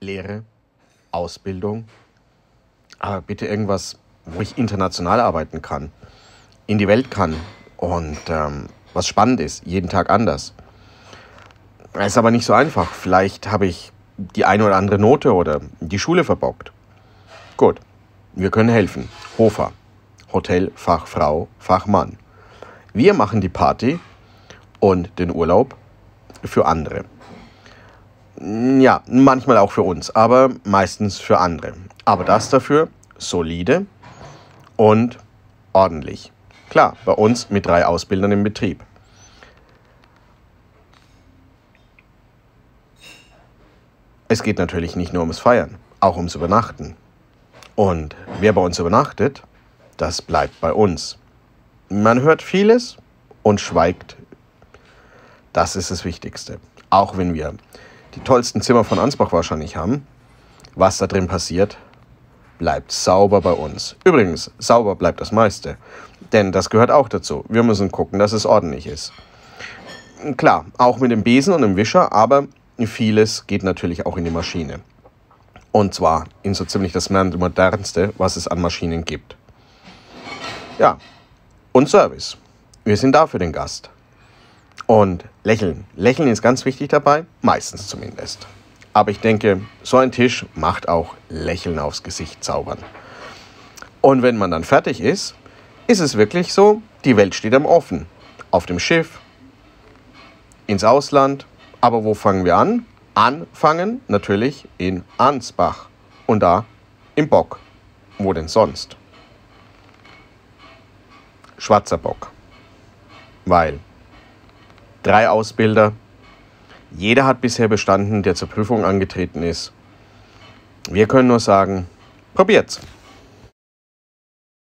Lehre, Ausbildung, aber bitte irgendwas, wo ich international arbeiten kann, in die Welt kann und was spannend ist, jeden Tag anders. Das ist aber nicht so einfach. Vielleicht habe ich die eine oder andere Note oder die Schule verbockt. Gut, wir können helfen. Hofer, Hotelfachfrau, Fachmann. Wir machen die Party und den Urlaub für andere. Ja, manchmal auch für uns, aber meistens für andere. Aber das dafür solide und ordentlich. Klar, bei uns mit 3 Ausbildern im Betrieb. Es geht natürlich nicht nur ums Feiern, auch ums Übernachten. Und wer bei uns übernachtet, das bleibt bei uns. Man hört vieles und schweigt. Das ist das Wichtigste. Auch wenn wir die tollsten Zimmer von Ansbach wahrscheinlich haben, was da drin passiert, bleibt sauber bei uns. Übrigens, sauber bleibt das meiste, denn das gehört auch dazu. Wir müssen gucken, dass es ordentlich ist. Klar, auch mit dem Besen und dem Wischer, aber vieles geht natürlich auch in die Maschine. Und zwar in so ziemlich das modernste, was es an Maschinen gibt. Ja, und Service. Wir sind da für den Gast. Und lächeln. Lächeln ist ganz wichtig dabei, meistens zumindest. Aber ich denke, so ein Tisch macht auch Lächeln aufs Gesicht zaubern. Und wenn man dann fertig ist, ist es wirklich so, die Welt steht am Offen. Auf dem Schiff, ins Ausland. Aber wo fangen wir an? Anfangen natürlich in Ansbach. Und da im Bock. Wo denn sonst? Schwarzer Bock. Weil 3 Ausbilder, jeder hat bisher bestanden, der zur Prüfung angetreten ist. Wir können nur sagen, probiert's.